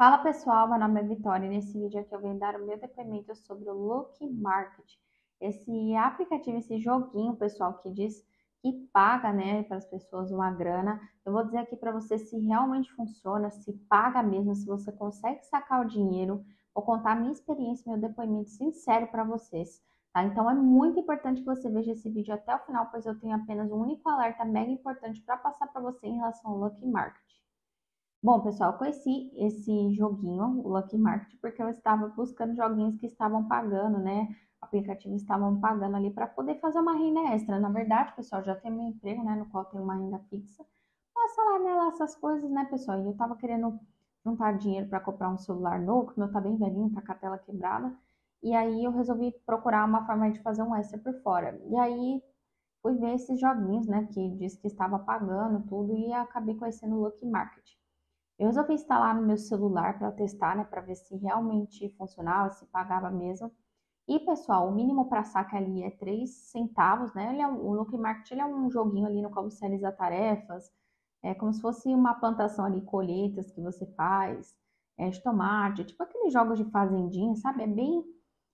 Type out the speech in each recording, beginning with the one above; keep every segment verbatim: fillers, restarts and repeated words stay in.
Fala pessoal, meu nome é Vitória e nesse vídeo aqui eu venho dar o meu depoimento sobre o Look Market. Esse aplicativo, esse joguinho, pessoal, que diz que paga, né, para as pessoas uma grana. Eu vou dizer aqui para você se realmente funciona, se paga mesmo, se você consegue sacar o dinheiro. Vou contar a minha experiência, meu depoimento sincero para vocês, tá? Então é muito importante que você veja esse vídeo até o final, pois eu tenho apenas um único alerta mega importante para passar para você em relação ao Look Market. Bom, pessoal, eu conheci esse joguinho, o Lucky Market, porque eu estava buscando joguinhos que estavam pagando, né? Aplicativos estavam pagando ali para poder fazer uma renda extra. Na verdade, pessoal, já tenho meu emprego, né? No qual tenho uma renda fixa. Passa lá nela essas coisas, né, pessoal? E eu tava querendo juntar dinheiro para comprar um celular novo, que o meu tá bem velhinho, tá com a tela quebrada. E aí eu resolvi procurar uma forma de fazer um extra por fora. E aí fui ver esses joguinhos, né? Que diz que estava pagando tudo e acabei conhecendo o Lucky Market. Eu resolvi instalar no meu celular para testar, né, para ver se realmente funcionava, se pagava mesmo. E, pessoal, o mínimo para saque ali é três centavos, né? Ele é um, o Lucky Market ele é um joguinho ali no qual você realiza tarefas, é como se fosse uma plantação ali, colheitas que você faz, é, de tomate, tipo aqueles jogos de fazendinha, sabe? É bem,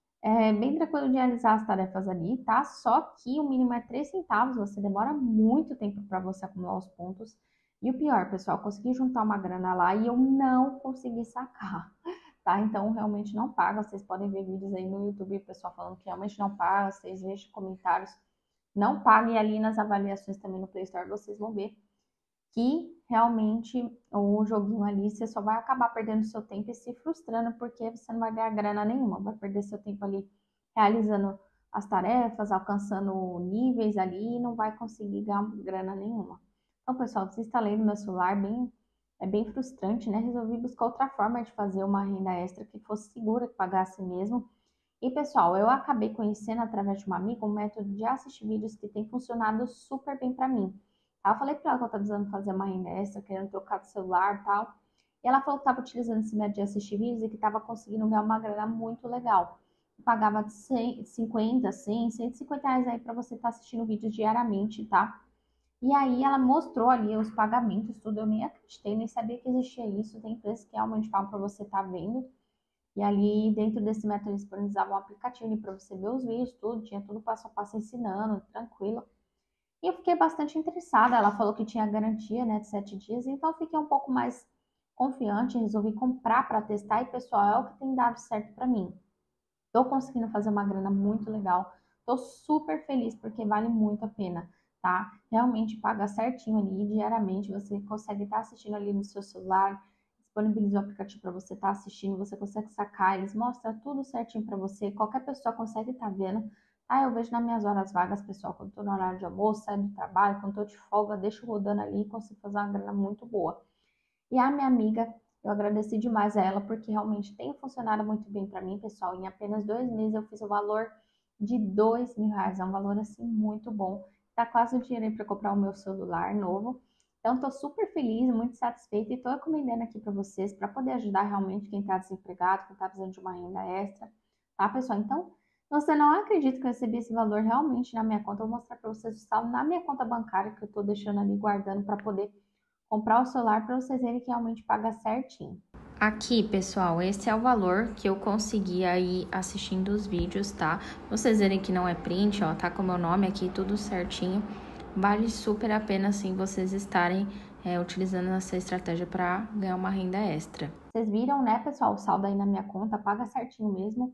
é bem tranquilo de realizar as tarefas ali, tá? Só que o mínimo é três centavos, você demora muito tempo para você acumular os pontos. E o pior, pessoal, consegui juntar uma grana lá e eu não consegui sacar, tá? Então realmente não paga. Vocês podem ver vídeos aí no YouTube, pessoal falando que realmente não paga. Vocês vejam comentários, não paga. E ali nas avaliações também no Play Store vocês vão ver que realmente o joguinho ali você só vai acabar perdendo seu tempo e se frustrando porque você não vai ganhar grana nenhuma, vai perder seu tempo ali realizando as tarefas, alcançando níveis ali e não vai conseguir ganhar grana nenhuma. Então, pessoal, desinstalei no meu celular, bem, é bem frustrante, né? Resolvi buscar outra forma de fazer uma renda extra que fosse segura, que pagasse mesmo. E, pessoal, eu acabei conhecendo através de uma amiga um método de assistir vídeos que tem funcionado super bem para mim. Tá? Eu falei para ela que eu estava precisando fazer uma renda extra, querendo trocar de celular e tal. E ela falou que estava utilizando esse método de assistir vídeos e que estava conseguindo ganhar uma grana muito legal. Pagava de cem, cinquenta, cem, cento e cinquenta reais aí para você estar tá assistindo vídeos diariamente, tá? E aí ela mostrou ali os pagamentos, tudo. Eu nem acreditei, nem sabia que existia isso. Tem empresas que realmente falam para você estar tá vendo. E ali dentro desse método eles disponibilizavam um aplicativo para você ver os vídeos, tudo, tinha tudo passo a passo ensinando, tranquilo. E eu fiquei bastante interessada, ela falou que tinha garantia, né, de sete dias, então eu fiquei um pouco mais confiante, resolvi comprar para testar e, pessoal, é o que tem dado certo para mim. Tô conseguindo fazer uma grana muito legal, tô super feliz porque vale muito a pena, tá? Realmente paga certinho ali, diariamente, você consegue estar assistindo ali no seu celular, disponibiliza o aplicativo para você estar assistindo, você consegue sacar, eles mostram tudo certinho para você, qualquer pessoa consegue estar vendo. Ah, eu vejo nas minhas horas vagas, pessoal, quando estou no horário de almoço, saio do trabalho, quando estou de folga, deixo rodando ali e consigo fazer uma grana muito boa. E a minha amiga, eu agradeci demais a ela, porque realmente tem funcionado muito bem para mim, pessoal. Em apenas dois meses eu fiz o valor de dois mil reais, é um valor assim muito bom. Tá quase o dinheiro aí para comprar o meu celular novo. Então, tô super feliz, muito satisfeita e tô recomendando aqui para vocês, para poder ajudar realmente quem tá desempregado, quem tá precisando de uma renda extra, tá, pessoal? Então, você não acredita que eu recebi esse valor realmente na minha conta. Eu vou mostrar para vocês o saldo na minha conta bancária, que eu tô deixando ali guardando para poder comprar o celular para vocês verem que realmente paga certinho. Aqui, pessoal, esse é o valor que eu consegui aí assistindo os vídeos, tá? Vocês verem que não é print, ó, tá com o meu nome aqui, tudo certinho. Vale super a pena, assim, vocês estarem é, utilizando essa estratégia para ganhar uma renda extra. Vocês viram, né, pessoal, o saldo aí na minha conta, paga certinho mesmo.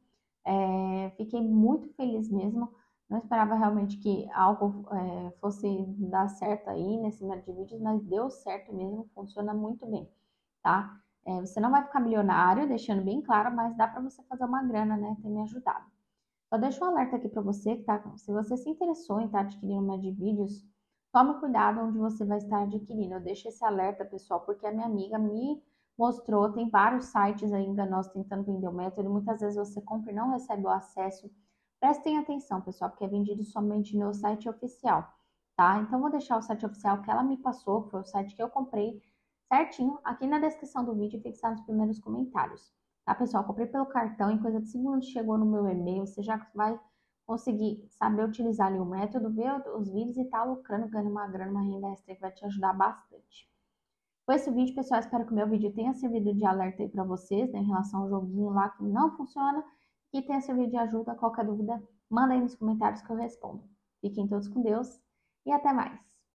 É, fiquei muito feliz mesmo. Não esperava realmente que algo é, fosse dar certo aí nesse método de vídeos, mas deu certo mesmo, funciona muito bem, tá? É, você não vai ficar milionário, deixando bem claro, mas dá para você fazer uma grana, né? Tem me ajudado. Só deixo um alerta aqui para você, que tá? Se você se interessou em estar adquirindo uma de vídeos, tome cuidado onde você vai estar adquirindo. Eu deixo esse alerta, pessoal, porque a minha amiga me mostrou, tem vários sites aí enganosos tentando vender o método, e muitas vezes você compra e não recebe o acesso. Prestem atenção, pessoal, porque é vendido somente no site oficial, tá? Então, vou deixar o site oficial que ela me passou, que foi o site que eu comprei, certinho, aqui na descrição do vídeo, fixado nos primeiros comentários. Tá, pessoal? Comprei pelo cartão, em coisa de segundos chegou no meu e-mail. Você já vai conseguir saber utilizar ali o método, ver os vídeos e tá lucrando, ganhando uma grana, uma renda extra que vai te ajudar bastante. Foi esse o vídeo, pessoal. Espero que o meu vídeo tenha servido de alerta aí para vocês, né, em relação ao joguinho lá que não funciona, e tenha servido de ajuda. Qualquer dúvida, manda aí nos comentários que eu respondo. Fiquem todos com Deus e até mais.